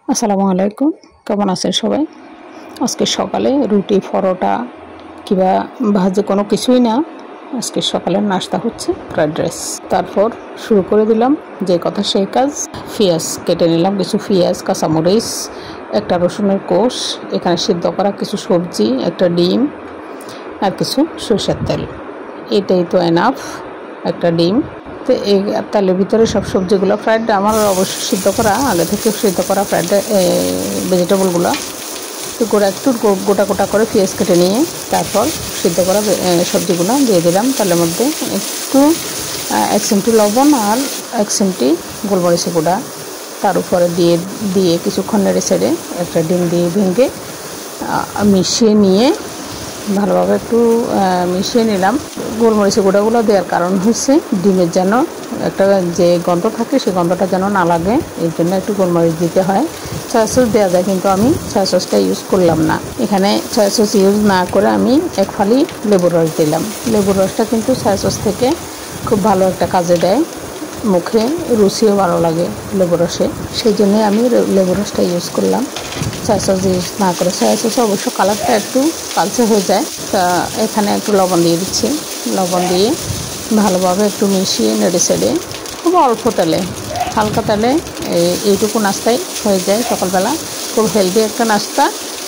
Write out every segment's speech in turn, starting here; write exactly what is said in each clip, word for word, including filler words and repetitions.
আসসালামু আলাইকুম, কেমন আছেন সবাই? আজকে সকালে রুটি পরোটা কিংবা ভাজি কোনো কিছুই না, আজকে সকালের নাস্তা হচ্ছে ফ্রাইড রাইস। তারপর শুরু করে দিলাম যে কথা সেই কাজ। পেঁয়াজ কেটে নিলাম, কিছু পেঁয়াজ, কাঁচামরিচ, একটা রসুনের কোষ, এখানে সিদ্ধ করা কিছু সবজি, একটা ডিম আর কিছু সরষের তেল। এটাই তো এনাফ, একটা ডিম। তো এই তেলের ভিতরে সব সবজিগুলো ফ্রাইড আমার অবশ্যই সিদ্ধ করা, আগে থেকে সিদ্ধ করা ফ্রাইড ভেজিটেবলগুলো তো গোটা একটু গোটা গোটা করে পেঁয়াজ কেটে নিয়ে তারপর সিদ্ধ করা সবজিগুলো দিয়ে দিলাম তেলের মধ্যে। একটু এক চিমটি লবণ আর এক চিমটি গোলমরিচের গুঁড়া তার উপরে দিয়ে দিয়ে কিছুক্ষণ নেড়ে ছেড়ে একটা ডিম দিয়ে ভেঙে মিশিয়ে নিয়ে ভালোভাবে একটু মিশিয়ে নিলাম। গোলমরিচের গুঁড়াগুলো দেওয়ার কারণ হচ্ছে ডিমের যেন একটা যে গন্ধ থাকে সেই গন্ধটা যেন না লাগে, এর জন্য একটু গোলমরিচ দিতে হয়। সয়া সস দেওয়া যায় কিন্তু আমি সয়া সসটা ইউজ করলাম না। এখানে সয়া সস ইউজ না করে আমি এক ফালি লেবুর রস দিলাম। লেবুর রসটা কিন্তু সয়া সস থেকে খুব ভালো একটা কাজে দেয়, মুখে রুচিও ভালো লাগে লেবুর রসে, সেই জন্যে আমি লেবুর রসটা ইউজ করলাম, সয়া সস ইউজ না করে। সয়া সসে অবশ্য কালারটা একটু কালচে হয়ে যায়। তা এখানে একটু লবণ দিয়ে দিচ্ছি, লবণ দিয়ে ভালোভাবে একটু মিশিয়ে নেড়ে ছেড়ে খুব অল্প তেলে, হালকা তেলে এইটুকু নাস্তাই হয়ে যায় সকালবেলা। খুব হেলদি একটা নাস্তা,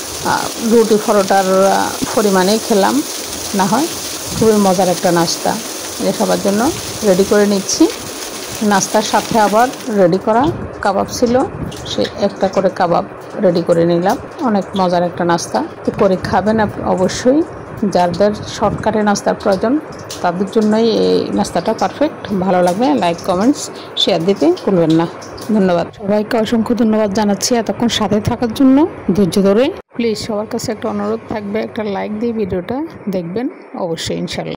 রুটি পরোটার পরিমাণেই খেলাম না হয়, খুবই মজার একটা নাস্তা। এটা সবার জন্য রেডি করে নিচ্ছি। নাস্তার সাথে আবার রেডি করা কাবাব ছিল, সে একটা করে কাবাব রেডি করে নিলাম। অনেক মজার একটা নাস্তা, তো করে খাবেন অবশ্যই। যাদের শর্টকাটে নাস্তার প্রয়োজন তাদের জন্যই এই নাস্তাটা পারফেক্ট। ভালো লাগবে লাইক কমেন্টস শেয়ার দিতে ভুলবেন না। ধন্যবাদ সবাইকে, অসংখ্য ধন্যবাদ জানাচ্ছি এতক্ষণ সাথে থাকার জন্য, ধৈর্য ধরে। প্লিজ সবার কাছে একটা অনুরোধ থাকবে, একটা লাইক দিয়ে ভিডিওটা দেখবেন অবশ্যই, ইনশাল্লাহ।